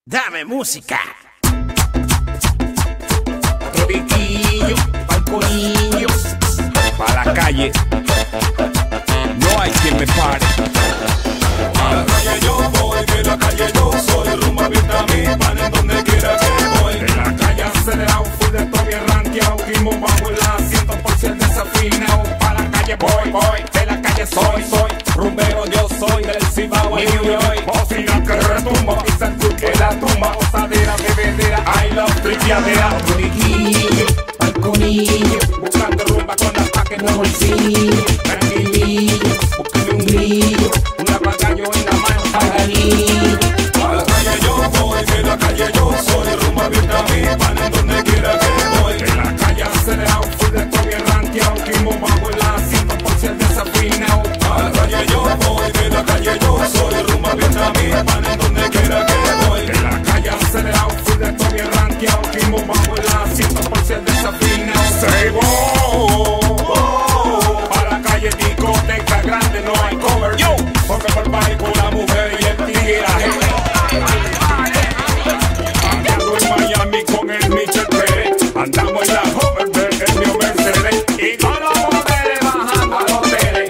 Dame música. Otro piquillo, pa'l corillo, pa' la calle, no hay quien me pare. a la calle yo voy, de la calle yo soy, rumba abierta a mi pan en donde quiera que voy. De la calle acelerado, full de todo bien ranqueado, ritmo bajo el asiento por ser desafinado. Pa' la calle voy, de la calle soy, rumbero yo soy, del Cibao en New York. Bocina que retumba, pisa el que la tumba, gozadera, bebedera, I love tripiadera. Otro piquillo, pa'l corillo, buscando rumba con ataque nuevo el sillo. Tranquilillo, búscame un grillo, una pagallo en la mano, pagalillo. A la calle yo voy, de la calle yo soy, rumba abierta a mi pan en donde quiera que voy. De la calle acelerado, full de todo bien ranqueado, ritmo bajo el asiento por ser desafinado. A la calle yo voy, de la calle yo soy, rumba abierta a mi pan en donde quiera que voy. De la calle acelerado, full de todo bien ranqueado, ritmo bajo el asiento por ser desafinado. Say para la calle discoteca grande no hay cover, yo, porque por baile con la mujer y el tigre. Andando en Miami con el Michel Pérez, andamos en la Hover, el mío Mercedes, y todos los modelos bajando a los hoteles.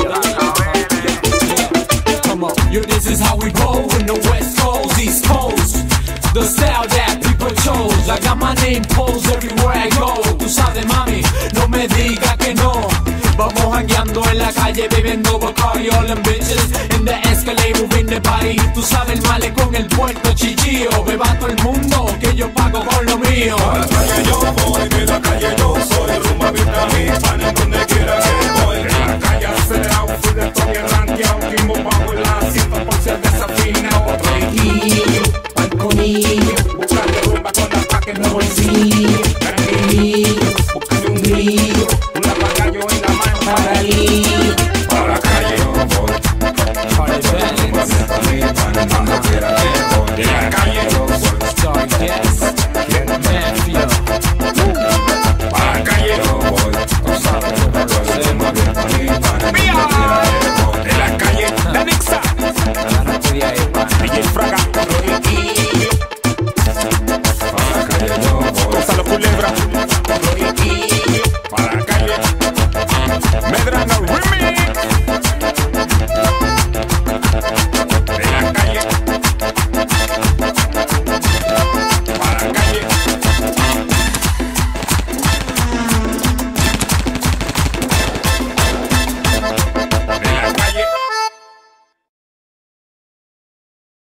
Come on, yo, this is how we roll in the West Coast, East Coast. The style that people chose. I got my name posed everywhere I go. Tú sabes, mami, no me digas que no. Vamos jangueando en la calle, bebiendo Bacardi, all them bitches in the Escalade, moving the body. Tú sabes el male con el puerto Chillío. Beba todo el mundo, que yo pago con lo mío. A la calle yo voy, de la calle yo soy, rumba abierta a mi pan en donde quiera que voy. De la calle acelerado, full de todo bien ranqueado, ritmo bajo el asiento por ser desafinado. Otro piquillo, pa'l corillo, buscando rumba con ataque en el bolsillo. Tranquilillo, búscame un grillo, una pagallo en la mano, pagalillo. A la calle yo voy, rumba abierta a mi pan en donde quiera que voy. De la calle yo soy, Sorry, yes, Mafia. a la calle yo voy, tú sabes, rumba abierta a mi